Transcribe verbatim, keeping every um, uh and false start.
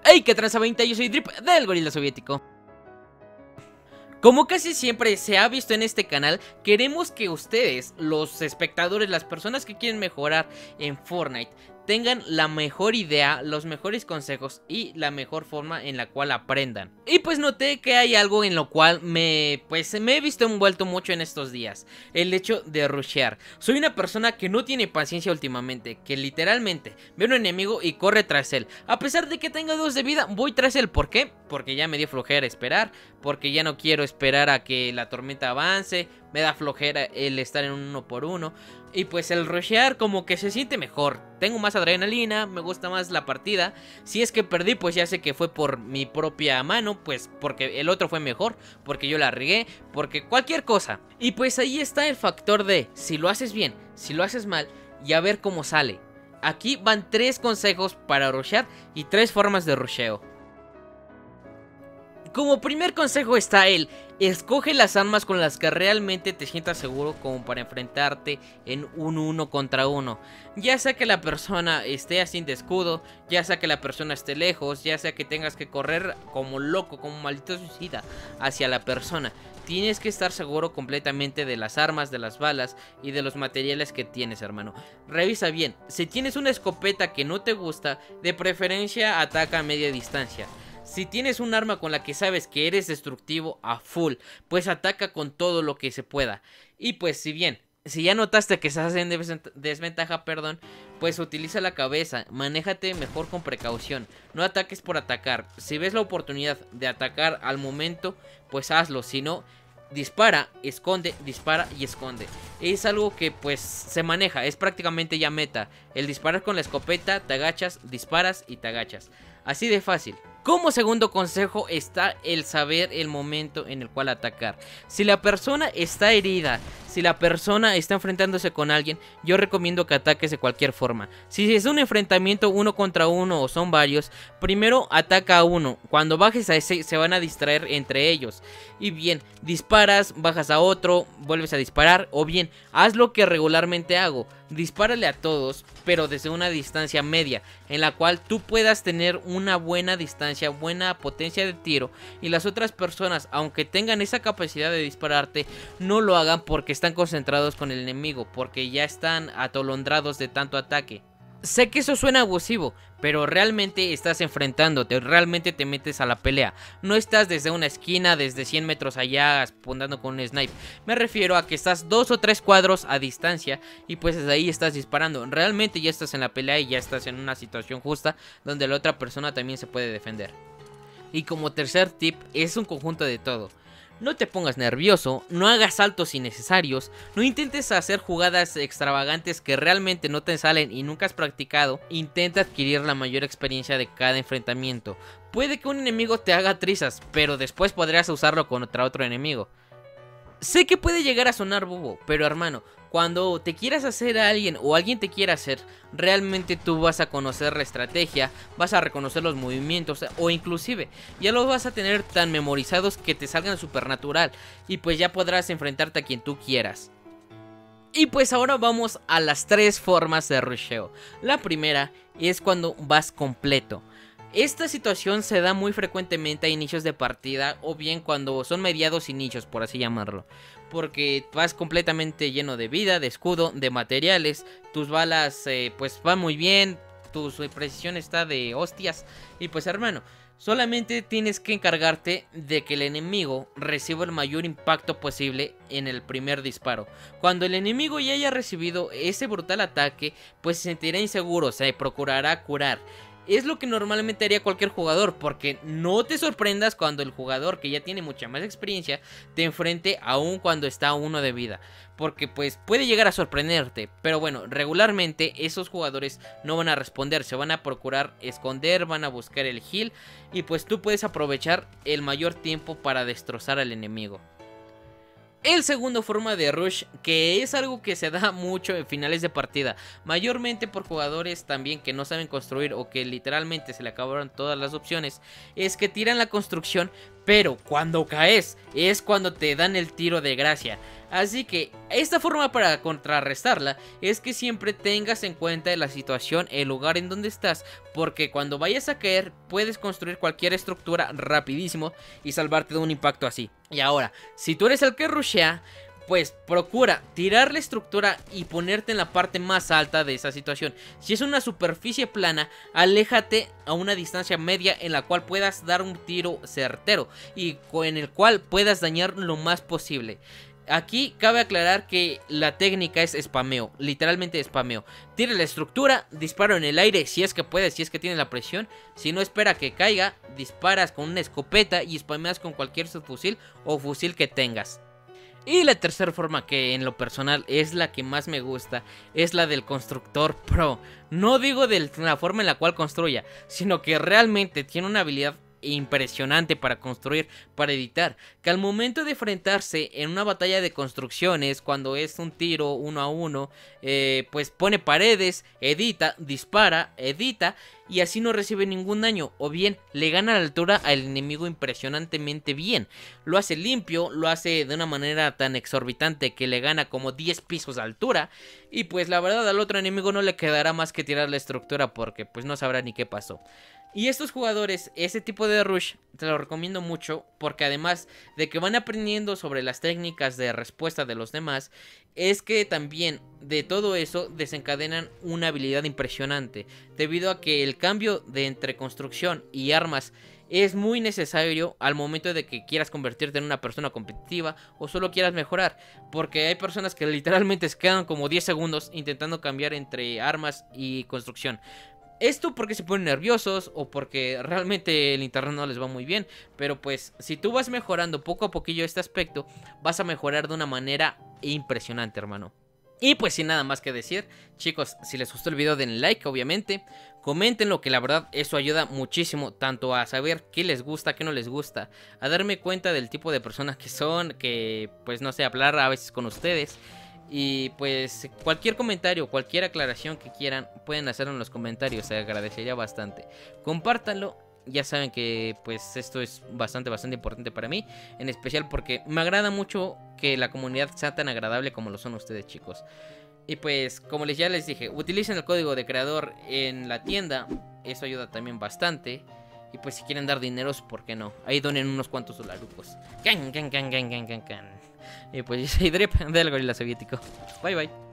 Hey, ¿qué tranza veinte? Yo soy Drip del Gorila Soviético. Como casi siempre se ha visto en este canal, queremos que ustedes, los espectadores, las personas que quieren mejorar en Fortnite, tengan la mejor idea, los mejores consejos y la mejor forma en la cual aprendan. Y pues noté que hay algo en lo cual me, pues, me he visto envuelto mucho en estos días. El hecho de rushear. Soy una persona que no tiene paciencia últimamente, que literalmente ve a un enemigo y corre tras él. A pesar de que tenga dos de vida, voy tras él. ¿Por qué? Porque ya me dio flojera esperar, porque ya no quiero esperar a que la tormenta avance, me da flojera el estar en un uno por uno. Y pues el rushear como que se siente mejor. Tengo más adrenalina, me gusta más la partida. Si es que perdí, pues ya sé que fue por mi propia mano, pues porque el otro fue mejor, porque yo la regué, porque cualquier cosa. Y pues ahí está el factor de si lo haces bien, si lo haces mal, y a ver cómo sale. Aquí van tres consejos para rushear y tres formas de rusheo. Como primer consejo está el escoge las armas con las que realmente te sientas seguro como para enfrentarte en un uno contra uno. Ya sea que la persona esté así de escudo, ya sea que la persona esté lejos, ya sea que tengas que correr como loco, como maldito suicida hacia la persona. Tienes que estar seguro completamente de las armas, de las balas y de los materiales que tienes, hermano. Revisa bien, si tienes una escopeta que no te gusta, de preferencia ataca a media distancia. Si tienes un arma con la que sabes que eres destructivo a full, pues ataca con todo lo que se pueda. Y pues si bien, si ya notaste que estás en desventaja, perdón, pues utiliza la cabeza, manéjate mejor con precaución, no ataques por atacar. Si ves la oportunidad de atacar al momento, pues hazlo, si no, dispara, esconde, dispara y esconde. Es algo que pues se maneja, es prácticamente ya meta. El disparar con la escopeta, te agachas, disparas y te agachas. Así de fácil. Como segundo consejo está el saber el momento en el cual atacar. Si la persona está herida, si la persona está enfrentándose con alguien, yo recomiendo que ataques de cualquier forma. Si es un enfrentamiento uno contra uno o son varios, primero ataca a uno. Cuando bajes a ese se van a distraer entre ellos. Y bien, disparas, bajas a otro, vuelves a disparar. O bien, haz lo que regularmente hago. Dispárale a todos, pero desde una distancia media, en la cual tú puedas tener una buena distancia, buena potencia de tiro, y las otras personas, aunque tengan esa capacidad de dispararte, no lo hagan porque están concentrados con el enemigo, porque ya están atolondrados de tanto ataque. Sé que eso suena abusivo, pero realmente estás enfrentándote, realmente te metes a la pelea. No estás desde una esquina, desde cien metros allá, apuntando con un snipe. Me refiero a que estás dos o tres cuadros a distancia y pues desde ahí estás disparando. Realmente ya estás en la pelea y ya estás en una situación justa donde la otra persona también se puede defender. Y como tercer tip, es un conjunto de todo. No te pongas nervioso, no hagas saltos innecesarios, no intentes hacer jugadas extravagantes que realmente no te salen y nunca has practicado. Intenta adquirir la mayor experiencia de cada enfrentamiento. Puede que un enemigo te haga trizas, pero después podrás usarlo contra otro enemigo. Sé que puede llegar a sonar bobo, pero hermano, cuando te quieras hacer a alguien o alguien te quiera hacer, realmente tú vas a conocer la estrategia, vas a reconocer los movimientos o inclusive ya los vas a tener tan memorizados que te salgan supernatural y pues ya podrás enfrentarte a quien tú quieras. Y pues ahora vamos a las tres formas de rusheo. La primera es cuando vas completo. Esta situación se da muy frecuentemente a inicios de partida o bien cuando son mediados inicios, por así llamarlo. Porque vas completamente lleno de vida, de escudo, de materiales. Tus balas eh, pues van muy bien, tu precisión está de hostias. Y pues hermano, solamente tienes que encargarte de que el enemigo reciba el mayor impacto posible en el primer disparo. Cuando el enemigo ya haya recibido ese brutal ataque, pues se sentirá inseguro, se procurará curar. Es lo que normalmente haría cualquier jugador, porque no te sorprendas cuando el jugador que ya tiene mucha más experiencia te enfrente aún cuando está a uno de vida, porque pues puede llegar a sorprenderte, pero bueno, regularmente esos jugadores no van a responder, se van a procurar esconder, van a buscar el heal y pues tú puedes aprovechar el mayor tiempo para destrozar al enemigo. El segundo forma de rush, que es algo que se da mucho en finales de partida, mayormente por jugadores también que no saben construir o que literalmente se le acabaron todas las opciones, es que tiran la construcción pero cuando caes es cuando te dan el tiro de gracia. Así que esta forma para contrarrestarla es que siempre tengas en cuenta la situación, el lugar en donde estás, porque cuando vayas a caer puedes construir cualquier estructura rapidísimo y salvarte de un impacto así. Y ahora, si tú eres el que rushea, pues procura tirar la estructura y ponerte en la parte más alta de esa situación. Si es una superficie plana, aléjate a una distancia media en la cual puedas dar un tiro certero y en el cual puedas dañar lo más posible. Aquí cabe aclarar que la técnica es spameo, literalmente spameo. Tira la estructura, disparo en el aire si es que puedes, si es que tienes la presión. Si no, espera que caiga, disparas con una escopeta y spameas con cualquier subfusil o fusil que tengas. Y la tercera forma, que en lo personal es la que más me gusta, es la del constructor pro. No digo de la forma en la cual construya, sino que realmente tiene una habilidad impresionante para construir, para editar, que al momento de enfrentarse en una batalla de construcciones, cuando es un tiro uno a uno, eh, pues pone paredes, edita, dispara, edita y así no recibe ningún daño, o bien le gana la altura al enemigo impresionantemente bien. Lo hace limpio, lo hace de una manera tan exorbitante que le gana como diez pisos de altura, y pues la verdad al otro enemigo no le quedará más que tirar la estructura porque pues no sabrá ni qué pasó. Y estos jugadores, ese tipo de rush, te lo recomiendo mucho porque además de que van aprendiendo sobre las técnicas de respuesta de los demás, es que también de todo eso desencadenan una habilidad impresionante, debido a que el cambio de entre construcción y armas es muy necesario al momento de que quieras convertirte en una persona competitiva o solo quieras mejorar, porque hay personas que literalmente se quedan como diez segundos intentando cambiar entre armas y construcción. Esto porque se ponen nerviosos o porque realmente el internet no les va muy bien. Pero pues si tú vas mejorando poco a poquillo este aspecto, vas a mejorar de una manera impresionante, hermano. Y pues sin nada más que decir, chicos, si les gustó el video denle like, obviamente. Coméntenlo, que la verdad eso ayuda muchísimo, tanto a saber qué les gusta, qué no les gusta, a darme cuenta del tipo de personas que son, que pues no sé, hablar a veces con ustedes. Y pues cualquier comentario, cualquier aclaración que quieran, pueden hacerlo en los comentarios, se agradecería bastante. Compártanlo, ya saben que pues esto es bastante, bastante importante para mí. En especial porque me agrada mucho que la comunidad sea tan agradable como lo son ustedes, chicos. Y pues como les ya les dije, utilicen el código de creador en la tienda, eso ayuda también bastante. Y pues si quieren dar dineros, ¿por qué no? Ahí donen unos cuantos dolarucos. Can, can, can, can, can, can, can. Y pues yo soy Drip del Gorila Soviético. Bye bye.